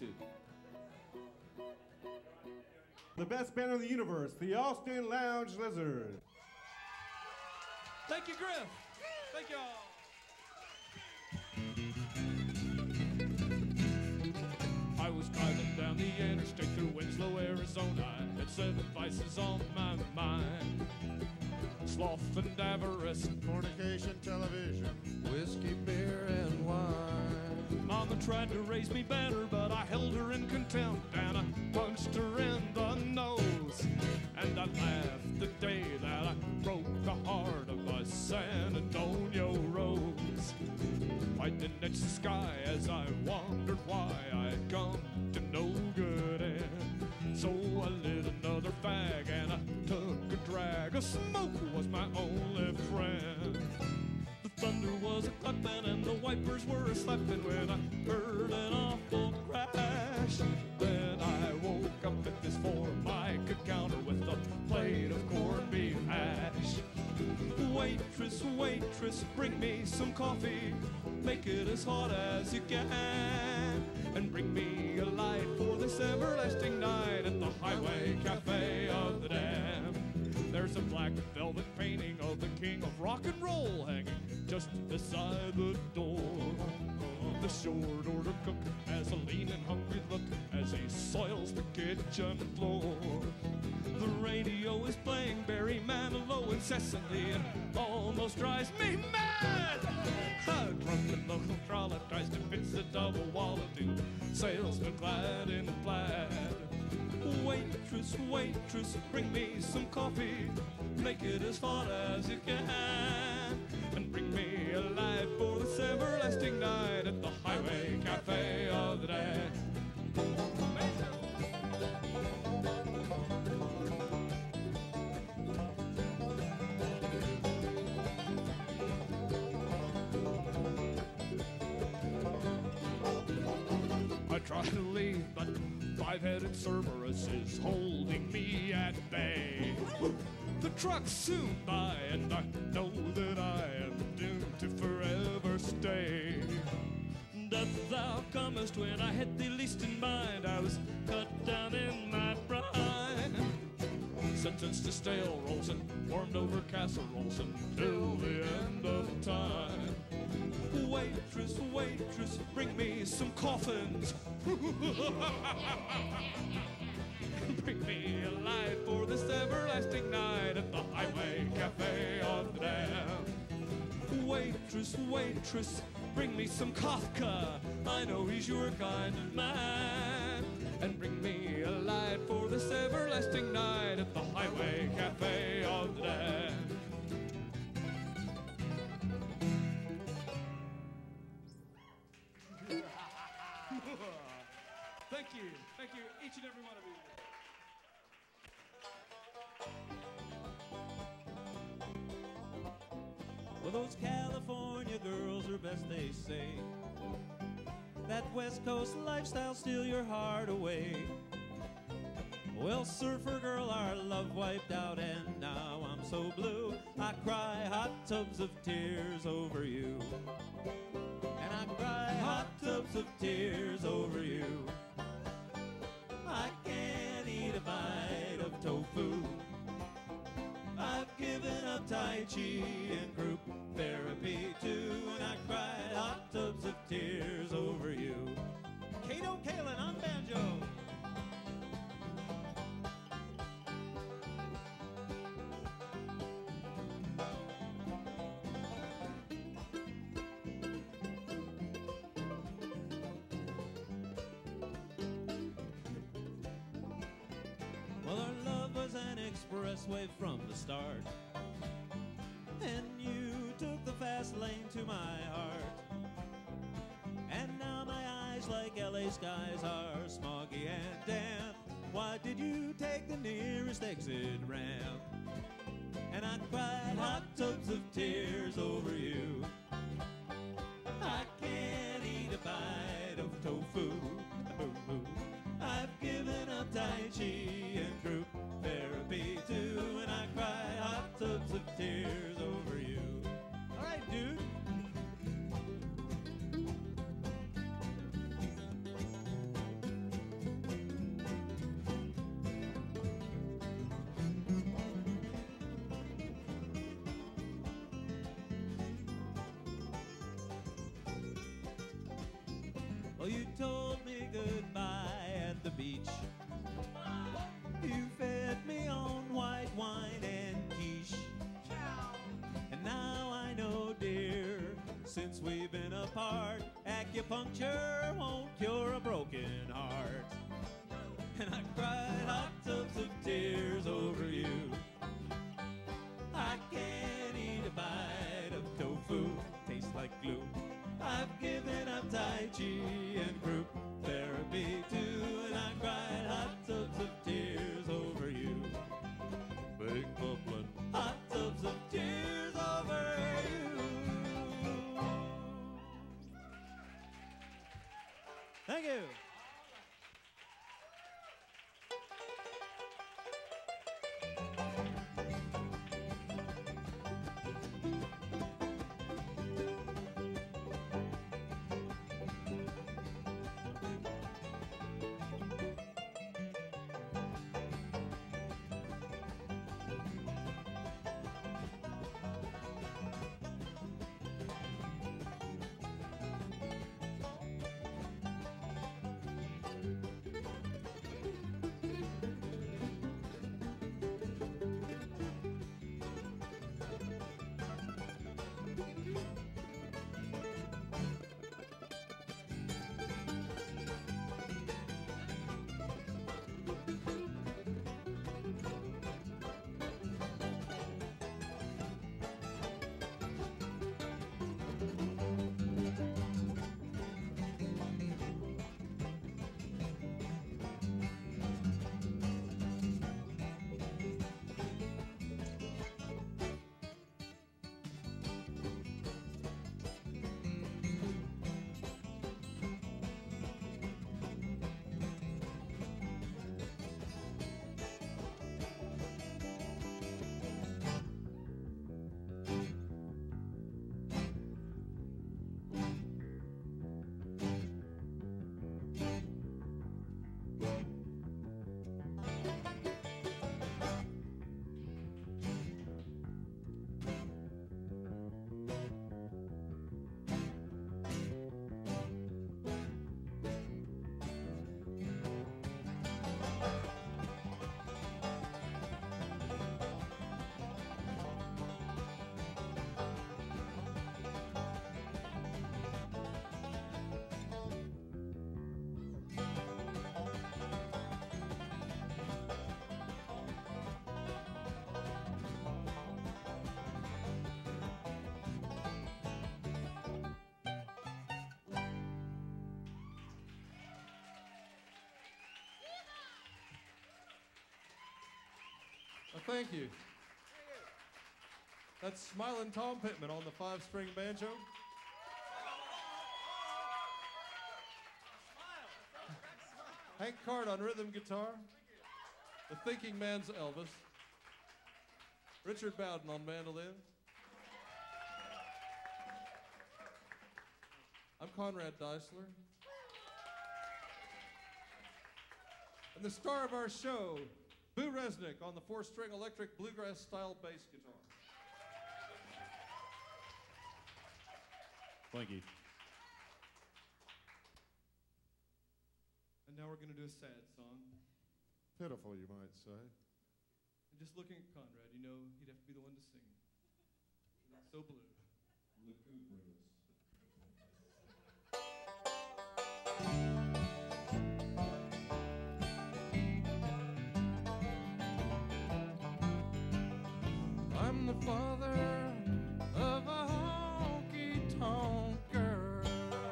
too. The best band in the universe, the Austin Lounge Lizard. Thank you, Griff. Thank you all. I was driving down the interstate through Winslow, Arizona. I had 7 vices on my mind. Sloth and avarice, fornication, television, whiskey, beer, and wine. Mama tried to raise me better, but I held her in contempt and I punched her in the nose. And I laughed the day that I broke the heart of a San Antonio rose. I didn't itch the sky as I wondered why I'd come to no good end. So I lit another fag and I took a drag. A smoke was my only friend. The thunder was a clapping and the wipers were a slapping when I heard an awful crash. Then I woke up at this Formica counter with a plate of corned beef hash. Waitress, waitress, bring me some coffee. Make it as hot as you can. And bring me a light for this everlasting night at the Highway Cafe of the Dam. There's a black velvet painting of the king of rock and roll hanging just beside the door. The short order cook has a lean and hungry look as he soils the kitchen floor. The radio is playing Barry Manilow incessantly and almost drives me mad. A drunken local trollop tries to fix the double wallet to salesman clad in plaid. Waitress, waitress, bring me some coffee. Make it as hot as you can. And bring me a light for this everlasting night at the Highway Cafe of the Day. I try to leave, but five-headed Cerberus is holding me at bay. The truck's soon by, and I know that I am doomed to forever stay. Death thou comest when I had thee least in mind. I was cut down in my prime, sentenced to stale rolls and warmed over casseroles until the end of time. Waitress, waitress, bring me some coffins. Bring me a light for this everlasting night at the Highway Cafe of the Dam. Waitress, waitress, bring me some Kafka. I know he's your kind of man. And bring me a light for this everlasting night at the Highway Cafe of the Dam. Thank you, each and every one of you. Well, those California girls are best, they say. That West Coast lifestyle steal your heart away. Well, surfer girl, our love wiped out, and now I'm so blue. I cry hot tubs of tears over you. And I cry hot tubs of tears over you. I can't eat a bite of tofu. I've given up Tai Chi and group therapy too. And I cried hot tubs of tears over you. Kato Kalin on banjo. Well, our love was an expressway from the start, and you took the fast lane to my heart. And now my eyes, like LA skies, are smoggy and damp. Why did you take the nearest exit ramp? And I cried hot tubs of tears over you. I can't eat a bite of tofu. I've given up Tai Chi and group therapy too. And I cry hot tubs of tears over you. All right, dude. Oh, you told me goodbye at the beach. You fed me on white wine and quiche. And now I know, dear, since we've been apart, acupuncture won't cure a broken heart. And I cried hot tubs of tears over you. I can't eat a bite of tofu, tastes like glue. I've given up Tai Chi and group therapy too. And I cried hot tubs of tears over you. Big bubbling hot tubs of tears over you. Thank you. Well, thank you. That's Smiling Tom Pittman on the 5-string banjo. Hank Card on rhythm guitar. The Thinking Man's Elvis. Richard Bowden on mandolin. I'm Conrad Deisler. And the star of our show, Boo Resnick on the 4-string electric bluegrass style bass guitar. Thank you. And now we're going to do a sad song. Pitiful, you might say. And just looking at Conrad, you know he'd have to be the one to sing. It's so blue. I'm the father of a honky-tonk girl,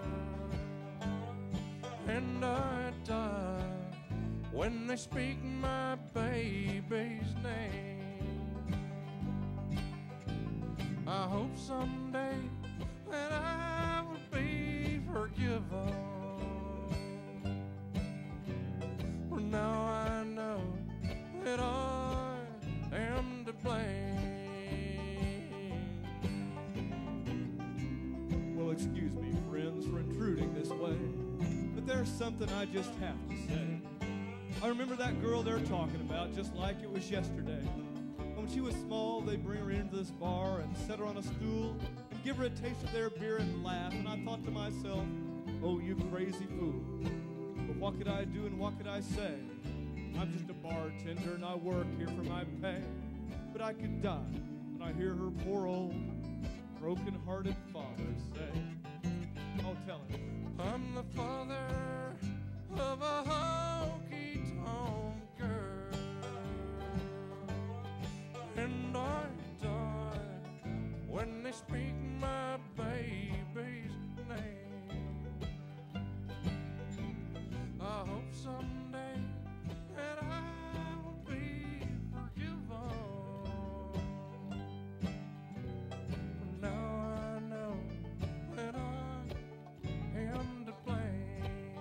and I die when they speak my baby's name. I hope someday that I will be forgiven. Well, now I know that I am to blame. Well, excuse me, friends, for intruding this way, but there's something I just have to say. I remember that girl they're talking about just like it was yesterday. When she was small, they'd bring her into this bar and set her on a stool and give her a taste of their beer and laugh, and I thought to myself, Oh, you crazy fool. But what could I do and what could I say? I'm just a bartender and I work here for my pay. But I could die when I hear her poor old broken-hearted father say, oh, tell him. I'm the father of a honky-tonk girl, and I die when they speak my baby's name. I hope someday that I will be forgiven. But now I know that I am to blame.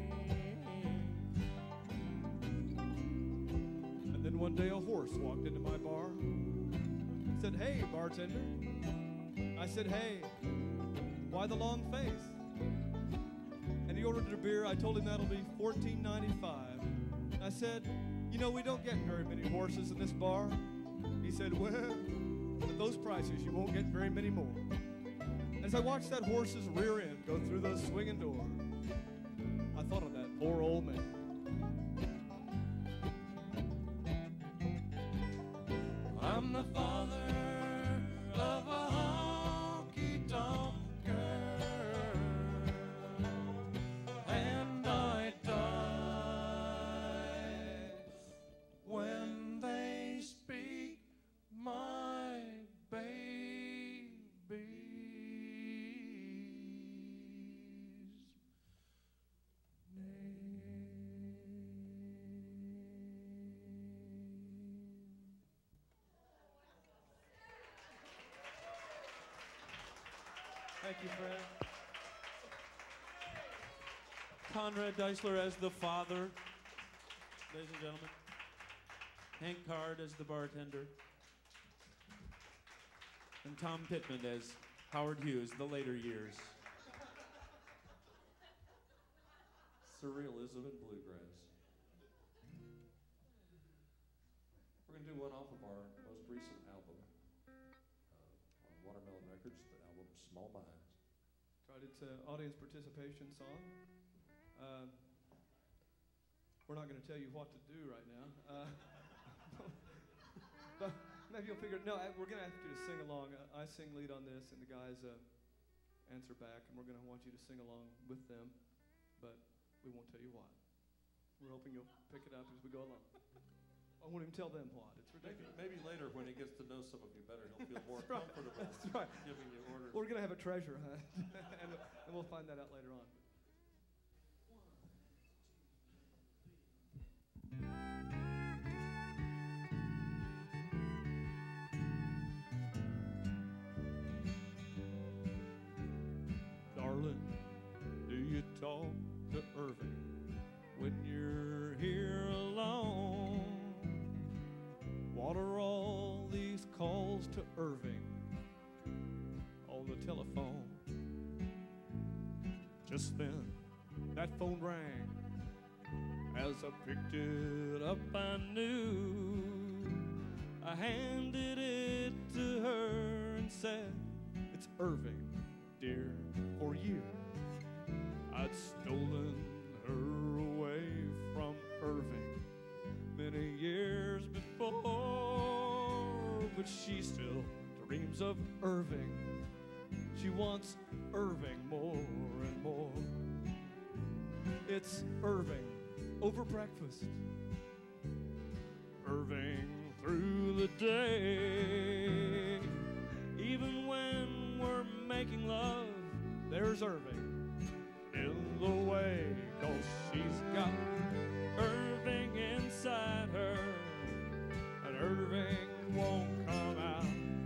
And then one day a horse walked into my bar. He said, hey, bartender. I said, hey, why the long face? And he ordered a beer. I told him that'll be $14.95. I said, you know, we don't get very many horses in this bar. He said, well, at those prices, you won't get very many more. As I watched that horse's rear end go through those swinging doors, I thought of that poor old man. I'm the father of a honky-tonk girl, and I die when they speak my baby's Thank you, Fred. Conrad Deisler as the father, ladies and gentlemen. Hank Card as the bartender. And Tom Pittman as Howard Hughes, the later years. Surrealism and bluegrass. We're going to do one off of our most recent album on Watermelon Records, the album Small Minds. Right, it's an audience participation song. We're not going to tell you what to do right now. But maybe you'll figure, no, we're going to ask you to sing along. I sing lead on this, and the guys answer back, and we're going to want you to sing along with them, but we won't tell you what. We're hoping you'll pick it up as we go along. I won't even tell them what. It's ridiculous. Maybe later when he gets to know some of you better, he'll feel more comfortable That's right. giving you orders. We're going to have a treasure hunt, and we'll find that out later on. Darling, do you talk to Irving when you're here alone? What are all these calls to Irving on the telephone? Just then, that phone rang. As I picked it up, I knew. I handed it to her and said, it's Irving, dear, for you. I'd stolen her away from Irving many years before, but she still dreams of Irving. She wants Irving more and more. It's Irving over breakfast, Irving through the day. Even when we're making love, there's Irving in the way, 'cause she's got Irving inside her, and Irving won't come out.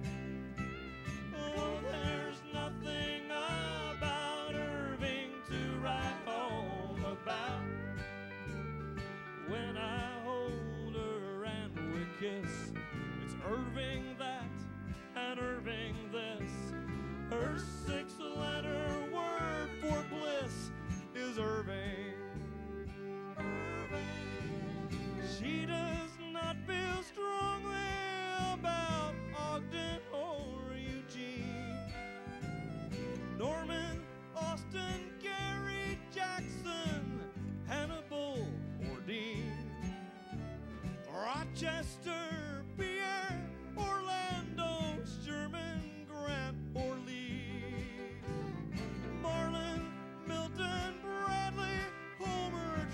Oh, there's nothing about Irving to write home about. When I hold her and we kiss, it's Irving that and Irving this. Her 6-letter word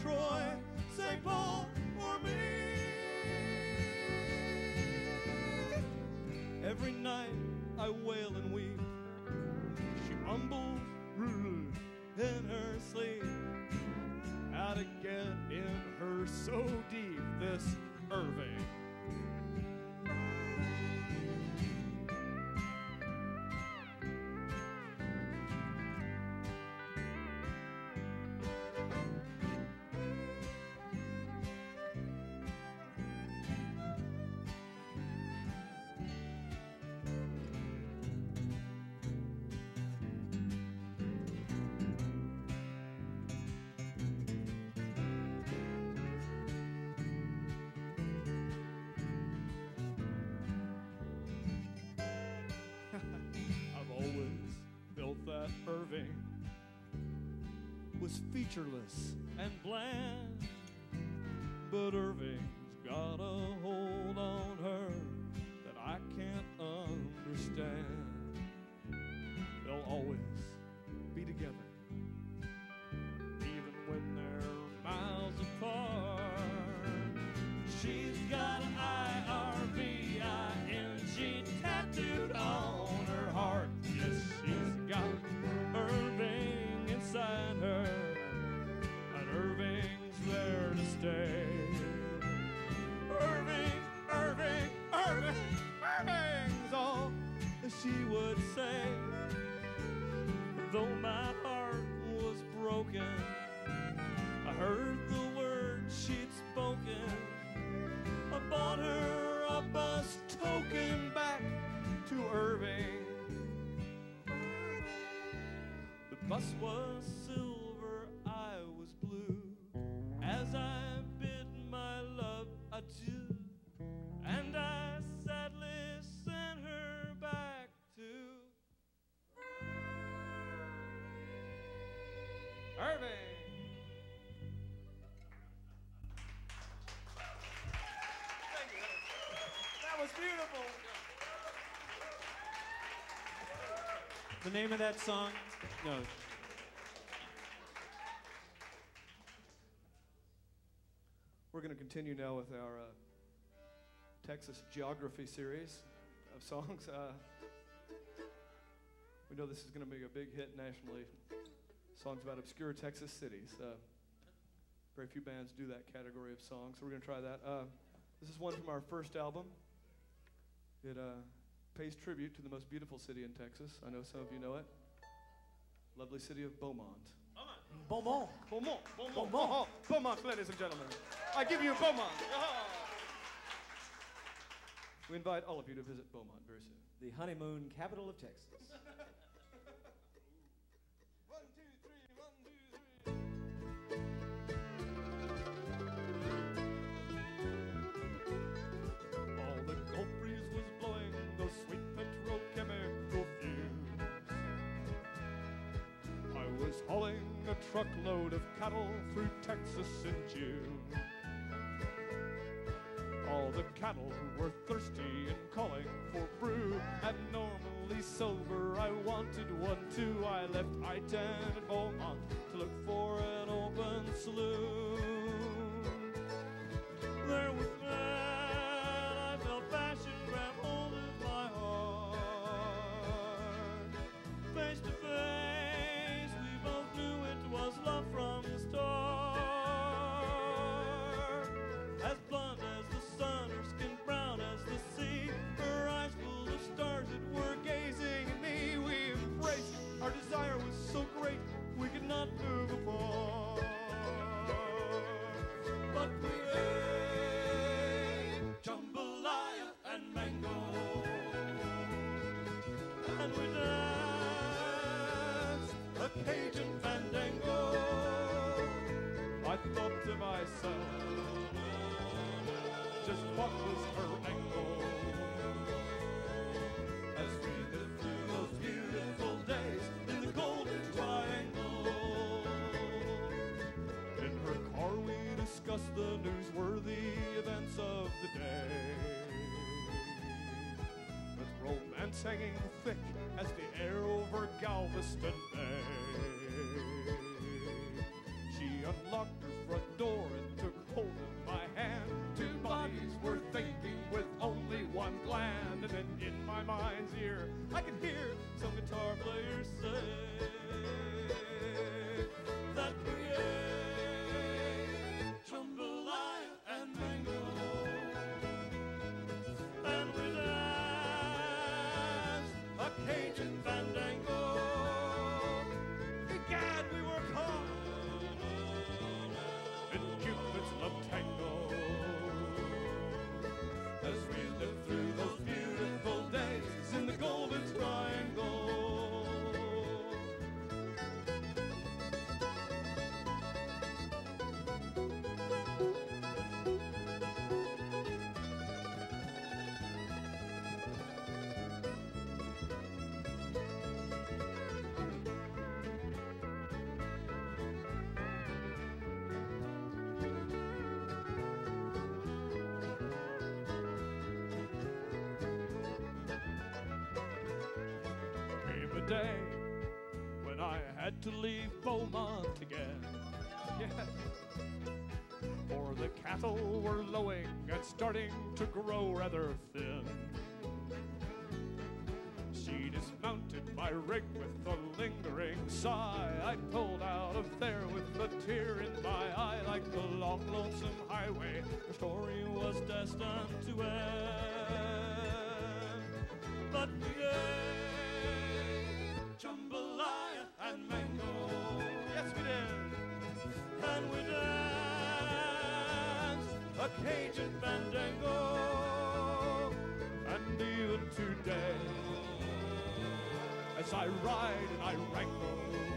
Troy, St. Paul, or me. Every night I wail and weep. She mumbles in her sleep how to get in her so deep, this Irving. That Irving was featureless and bland, but Irving's got a hold on her that I can't understand. They'll always be together, even when they're miles apart. She's got an I-R-V-I-N-G tattooed on her heart. Yes, she's got Irving inside her, and Irving's there to stay. Irving, Irving, Irving, Irving's all she would say. Though my heart was broken, I heard the words she'd spoken. I bought her a bus token back to Irving. The bus was silver, I was blue, as I bid my love adieu, and I sadly sent her back to Irving. Thank you. That was beautiful. The name of that song? No. We're going to continue now with our Texas geography series of songs. We know this is going to be a big hit nationally. Songs about obscure Texas cities. Very few bands do that category of songs, so we're going to try that. This is one from our first album. It pays tribute to the most beautiful city in Texas. I know some of you know it. Lovely city of Beaumont. Beaumont. Beaumont. Beaumont. Beaumont. Beaumont, ladies and gentlemen. I give you Beaumont. We invite all of you to visit Beaumont very soon. The honeymoon capital of Texas. 1, 2, 3, 1, 2, 3. All the Gulf breeze was blowing those sweet petrochemical fumes. I was hauling a truckload of cattle through Texas in June. All the cattle were thirsty and calling for brew. Abnormally sober, I wanted one too. I left I-10 at Beaumont to look for an open saloon. There was that I felt passion grab hold of my heart. Face to face, we both knew it was love from the start. As blunt as the sun, her skin brown as the sea, her eyes full of stars that were gazing at me. We embraced, our desire was so great we could not move apart. But we ate jambalaya and mango, and we danced a Cajun fandango. I thought to myself, just what was her angle? As we lived through those beautiful days in the Golden Triangle. In her car we discussed the newsworthy events of the day, with romance hanging thick as the air over Galveston Bay. She unlocked her front door and took hold of my hand. Two bodies were thinking with only one gland, and then in my mind's ear I could hear some guitar players say that we ate jambalaya and mango, and we danced a Cajun fandango. Egad, we were caught in Cupid's love tango as we lived through those beautiful days in the Golden Triangle. Came a day when I had to leave Beaumont again. Yes. For the cattle were lowing and starting to grow rather thin. She dismounted my rig with a lingering sigh. I pulled out of there with a tear in my eye, like the long, lonesome highway. The story was destined to end. But we ate jambalaya and mango. Yes, we did. And we danced a Cajun fandango. And even today, as I ride and I wrangle,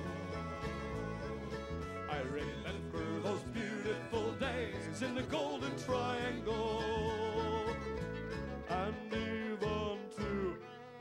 I remember those beautiful days in the Golden Triangle. And even today.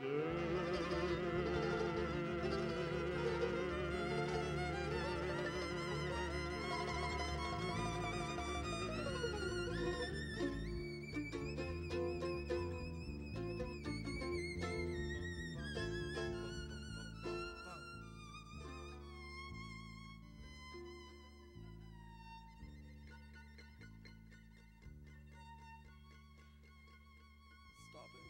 Stop it.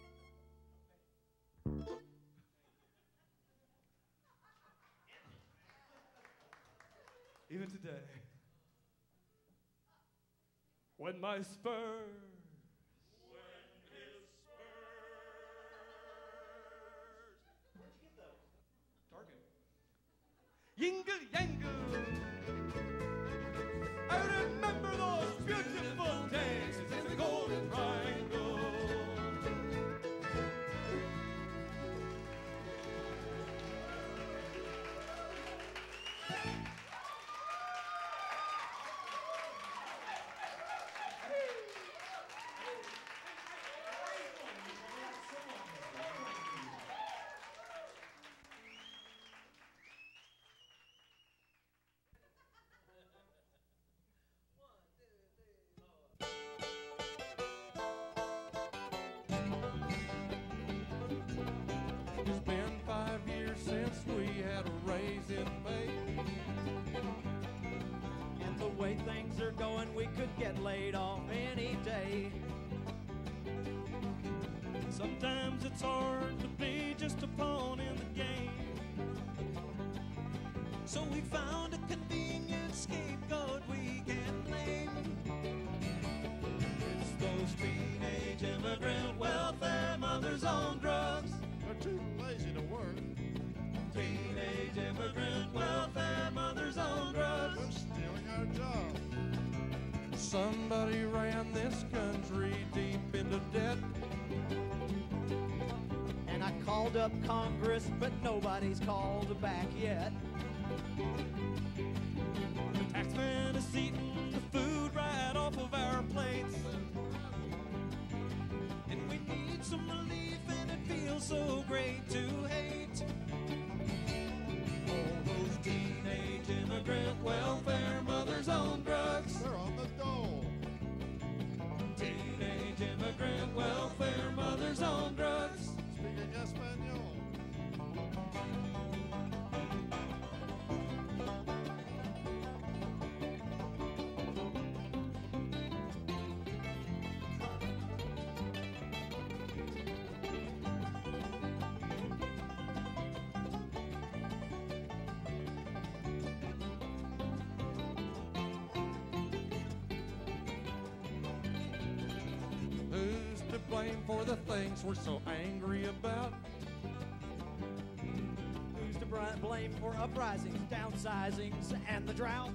Even today, when my spurs Where'd you get those? Target. Yingle yangle. I remember those beautiful days in the Golden Triangle. It's been 5 years since we had a raise in pay. And the way things are going, we could get laid off any day. Sometimes it's hard to be just a pawn in the game. So we found a convenient scapegoat we can blame. It's those teenage immigrant welfare mothers on drugs. They're too lazy to work. Teenage immigrant welfare mothers on drugs. They're stealing our jobs. Somebody ran this country deep into debt. And I called up Congress, but nobody's called back yet. The taxman is eating the food right off of our plates. And we need some relief, and it feels so great to hate all those teenage immigrant welfare mothers on drugs. They're on the dole. Teenage immigrant welfare mothers on drugs. Speaking Espanol. blame for the things we're so angry about? Who's to blame for uprisings, downsizings, and the drought?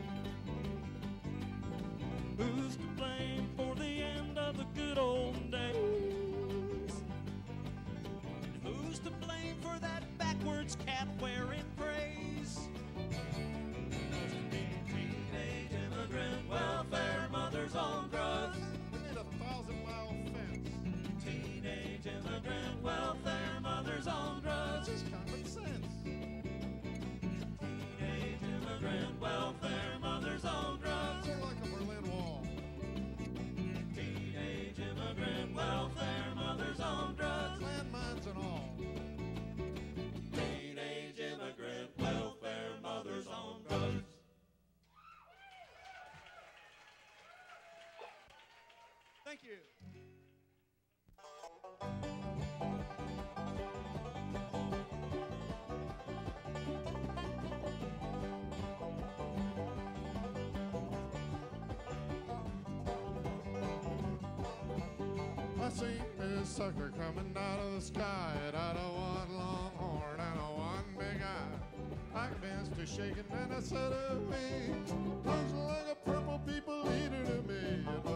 Who's to blame for the end of the good old days? Who's to blame for that backwards cap wearing praise? Must have been teenage immigrant welfare mothers on drugs. We need a 1,000-mile fence. Teenage immigrant welfare mothers on drugs. This is common sense. Teenage immigrant welfare mothers on drugs. So like a Berlin Wall. Teenage immigrant welfare mothers on drugs. Landmines and all. Teenage immigrant welfare mothers on drugs. Thank you. I seen this sucker coming out of the sky. It had a one long horn and a one big eye. I commenced to shaking and I said, "Away, looks like a purple people eater to me." And